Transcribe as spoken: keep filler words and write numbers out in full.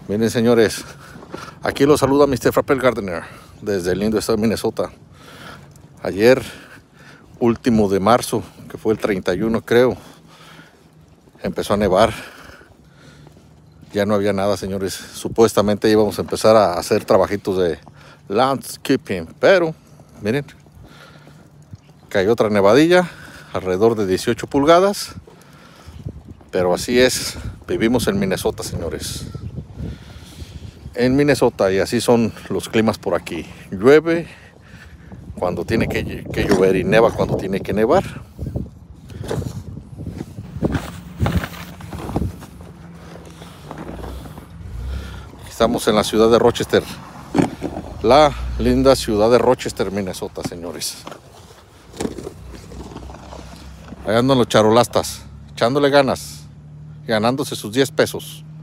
Miren, señores, aquí los saluda mister Frappel Gardener desde el lindo estado de Minnesota. Ayer, último de marzo, que fue el treinta y uno creo, empezó a nevar. Ya no había nada, señores. Supuestamente íbamos a empezar a hacer trabajitos de landscaping, pero miren, cayó otra nevadilla alrededor de dieciocho pulgadas. Pero así es, vivimos en Minnesota, señores. En Minnesota, y así son los climas por aquí. Llueve cuando tiene que, que llover y neva cuando tiene que nevar. Estamos en la ciudad de Rochester, la linda ciudad de Rochester, Minnesota, señores. Allá andan los charolastas, echándole ganas, ganándose sus diez pesos.